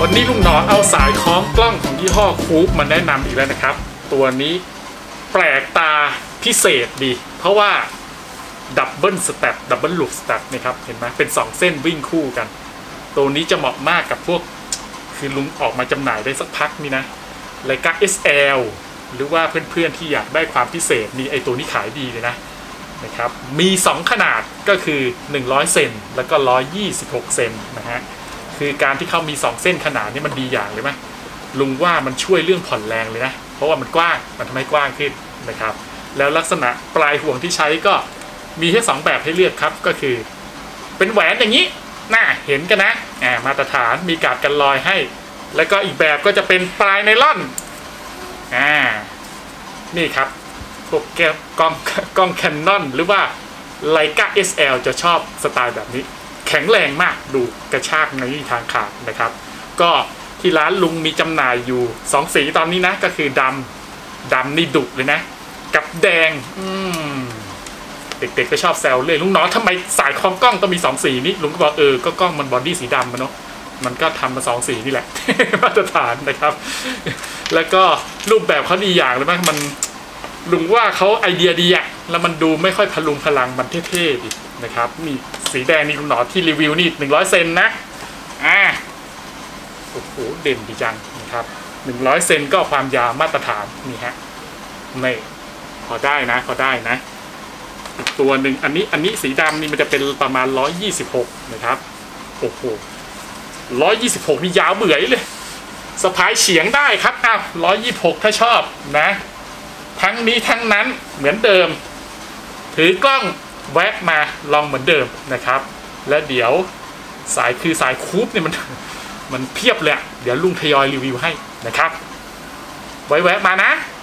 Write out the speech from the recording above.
วันนี้ลุงหนอเอาสายคล้องกล้องของยี่ห้อคูปมาแนะนำอีกแล้วนะครับตัวนี้แปลกตาพิเศษดีเพราะว่าดับเบิลสแตทดับเบิลลูปสแตทนี่ครับเห็นไหมเป็น2เส้นวิ่งคู่กันตัวนี้จะเหมาะมากกับพวกคือลุงออกมาจำหน่ายได้สักพักนี่นะไลกา SL หรือว่าเพื่อนๆที่อยากได้ความพิเศษนี่ไอตัวนี้ขายดีเลยนะครับมี2ขนาดก็คือ100เซนแล้วก็126เซนนะฮะคือการที่เขามี2เส้นขนาดนี้มันดีอย่างเลยไหมลุงว่ามันช่วยเรื่องผ่อนแรงเลยนะเพราะว่ามันกว้างมันทำให้กว้างขึ้นนะครับแล้วลักษณะปลายห่วงที่ใช้ก็มีแค่2แบบให้เลือกครับก็คือเป็นแหวนอย่างนี้น่าเห็นกันนะมาตรฐานมีกาดกันรอยให้แล้วก็อีกแบบก็จะเป็นปลายไนล่อนนี่ครับพวกกล้องแคนนอนหรือว่าไลกา SL จะชอบสไตล์แบบนี้แข็งแรงมากดูกระชากในทางขาดนะครับก็ที่ร้านลุงมีจำหน่ายอยู่2สีตอนนี้นะก็คือดำนี่ดุเลยนะกับแดงเด็กๆก็ชอบแซวเลยลุงน้องทำไมสายคล้องกล้องต้องมี2สีนี้ลุงก็บอกก็กล้องมันบอดี้สีดำมันเนาะมันก็ทำมา2สีนี่แหละ มาตรฐานนะครับแล้วก็รูปแบบเขาดีอย่างเลยมั้ยมันลุงว่าเขาไอเดียดีอะแล้วมันดูไม่ค่อยพลุงพลังมันเท่ๆดินะครับนี่สีแดงนี่ลุงหนอที่รีวิวนี่100เซนนะโอ้โหเด่นดีจังนะครับ100เซนก็ความยาวมาตรฐานนี่ฮะนี่พอได้นะอีกตัวหนึ่งอันนี้สีดำนี่มันจะเป็นประมาณ126นะครับโอ้โห126นี่ยาวเบื่อเลยสะพายเฉียงได้ครับ126ถ้าชอบนะทั้งนี้ทั้งนั้นเหมือนเดิมถือกล้องแวะมาลองเหมือนเดิมนะครับและเดี๋ยวสายคูปเนี่ยมันเพียบเลยเดี๋ยวลุงทยอยรีวิวให้นะครับไว้แวะมานะ